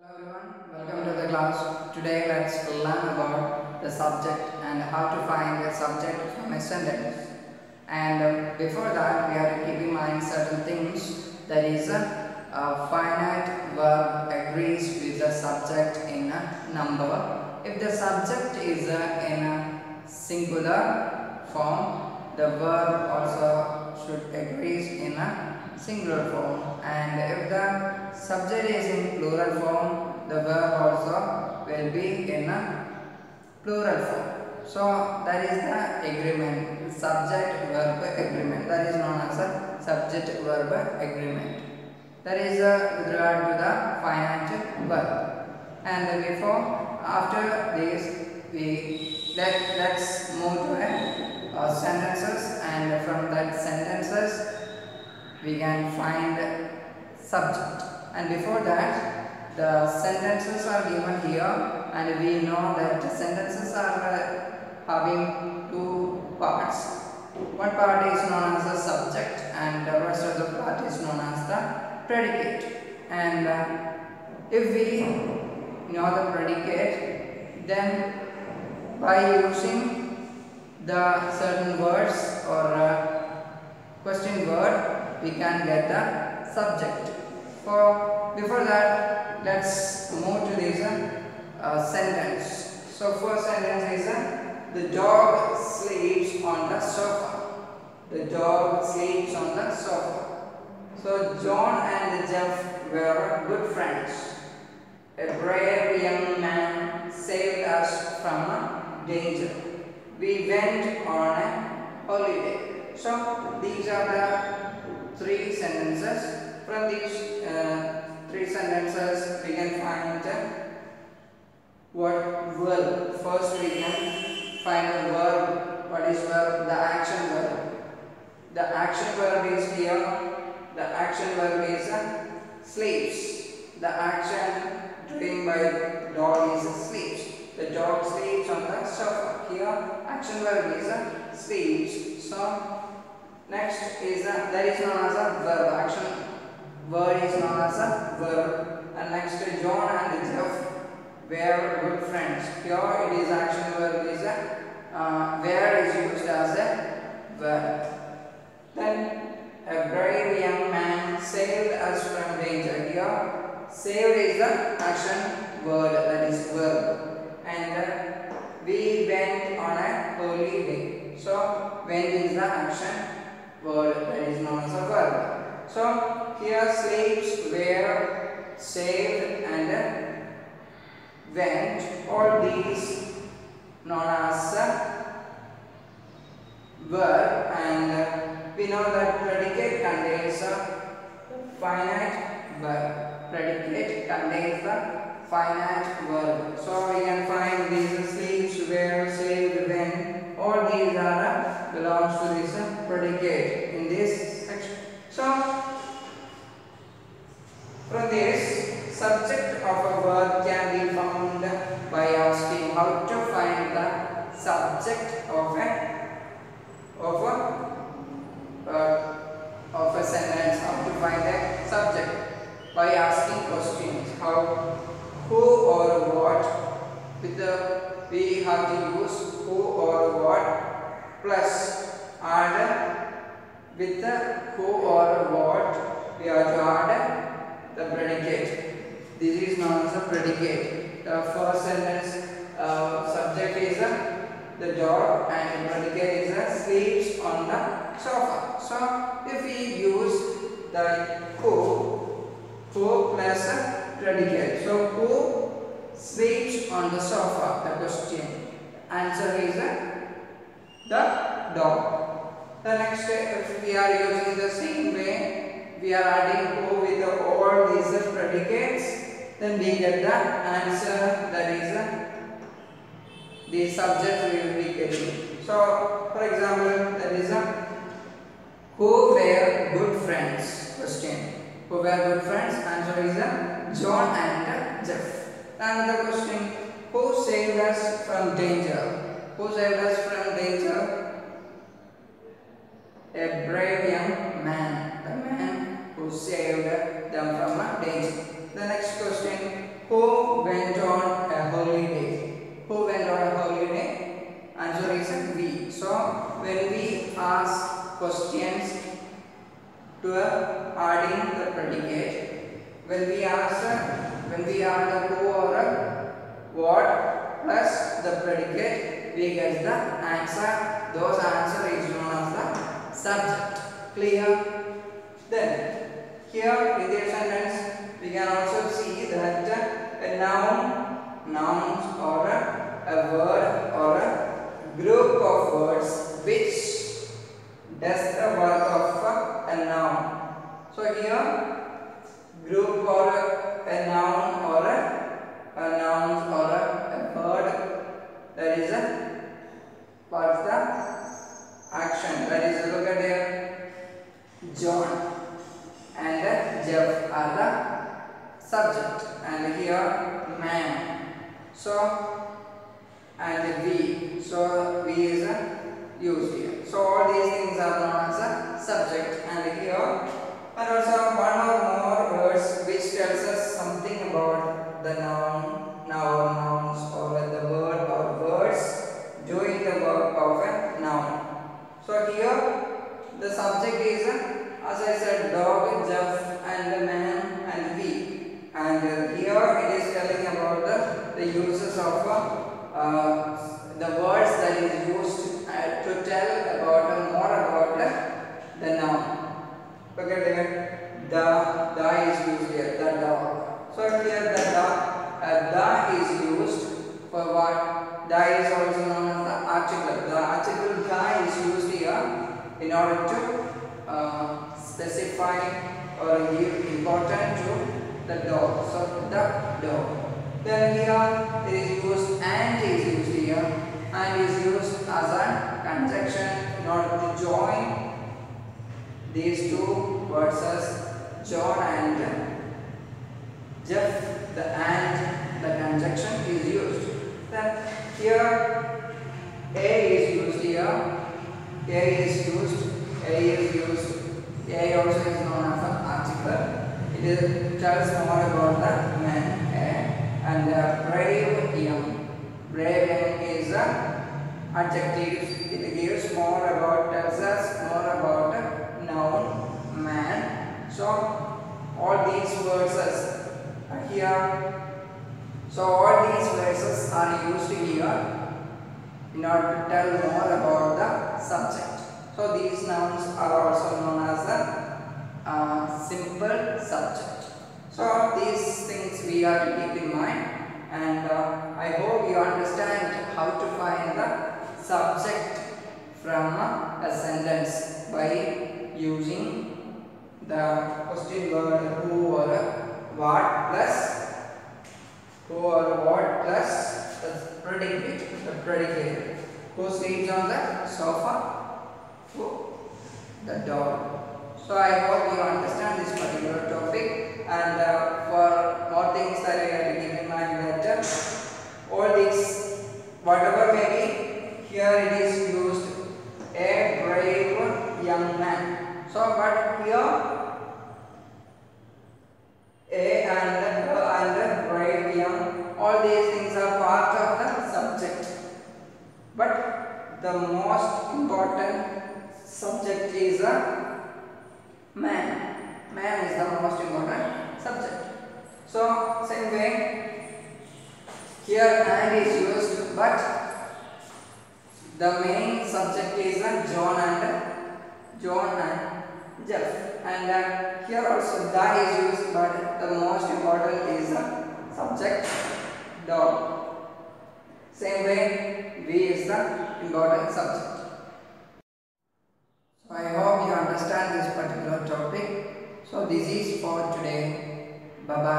Everyone, welcome to the class. Today let's learn about the subject and how to find the subject from a sentence. And before that, we have to keep in mind certain things. That is, a finite verb agrees with the subject in a number. If the subject is in a singular form, the verb also should agree in a singular form, and if the subject is in plural form, the verb also will be in a plural form. So that is the agreement, subject verb agreement. That is known as a subject verb agreement. That is with regard to the finite verb. And before, after this, let's move to sentences, and from that sentences we can find subject. And before that, the sentences are given here, and we know that the sentences are having two parts. One part is known as the subject, and the rest of the part is known as the predicate. And if we know the predicate, then by using the certain words or question word, we can get the subject. Before that, let's move to this sentence. So first sentence is the dog sleeps on the sofa. The dog sleeps on the sofa. So John and Jeff were good friends. A brave young man saved us from danger. We went on a holiday. So these are the three sentences. From these three sentences, we can find what verb. First, we can find the verb. What is verb? The action verb. The action verb is here. The action verb is sleeps. The action doing by dog is sleeps. The dog sleeps on the sofa. Here, action verb is sleeps. So next is that is known as a verb. Action word is known as a verb. And next, John and Jeff were good friends. Here it is action verb is where is used as a verb. Then a brave young man saved us from danger. Here saved is the action word, that is verb. And we went on a holiday. So went is the action word, that is known as a verb. So here sleeps, were, saved, and went. All these known as verb, and we know that predicate contains a finite verb. Predicate contains the finite verb. So we can find these sleeps, were, saved, went. All these are belongs to this predicate in this section. So from this, subject of a verb can be found by asking how to find the subject of a sentence. How to find a subject by asking questions. How, who, or what. With the we have to use who or what plus add with the who or what we have to add the predicate. This is known as a predicate. The first sentence subject is the dog, and the predicate is sleeps on the sofa. So if we use the who plus predicate. So who sleeps on the sofa? The question. Answer is the dog. The next, if we are using the same way, we are adding who with all these predicates, then we get the answer, that is the subject we will be getting. So, for example, that is who were good friends? Question. Who were good friends? Answer is John and Jeff. Another question. Who saved us from danger? Who saved us from danger? A brave young man. The man who saved them from danger. The next question. Who we add the who or what plus the predicate, we get the answer. Those answer is known as the subject. Clear? Then here in this sentence we can also see that a nouns or a word or a group of words which does the work of a noun. So here group or a noun or a noun or a word, that is what's the action, that is look at here, John and Jeff are the subject, and here man, so and we, so we is used here. So all these things are known as a subject, and here and also one or more words which tells us something about the nouns or the word or words doing the work of a noun. So here the subject is, as I said, dog, Jeff, and man, and we. And here it is telling about the uses of the words that is used to tell about more about the noun. Look at here, the is used here, the dog. So here the is used for what? The is also known as the article. The article the is used here in order to specify or give importance to the dog. So the dog. Then here it is used, and is used here, and is used as a conjunction in order to join these two words as John and Jeff. The and the conjunction is used. Then here a is used here. A is used. A also is known as an article. It tells more about the man. And brave young. Brave young is an adjective. It gives more about, tells us more about noun man. So all these verses are here. So all these verses are used here in order to tell more about the subject. So these nouns are also known as a simple subject. So these things we are to keep in mind, and I hope you understand how to find the subject from a sentence by using the question word who or what plus the predicate. Who sits on the sofa? Who? The dog. So I hope you understand this particular topic, and for more things that you have to keep in mind that all these, whatever may be, here it is used a brave young man. So but here a and brave young, all these things are part of the subject. But the most important subject is man. Man is the most important subject. So same way here and is used, but the main subject is John and Jeff. And here also the is used, but the most important is subject dog. Same way we is the important subject. So I hope you understand this particular topic. So this is for today. Bye bye.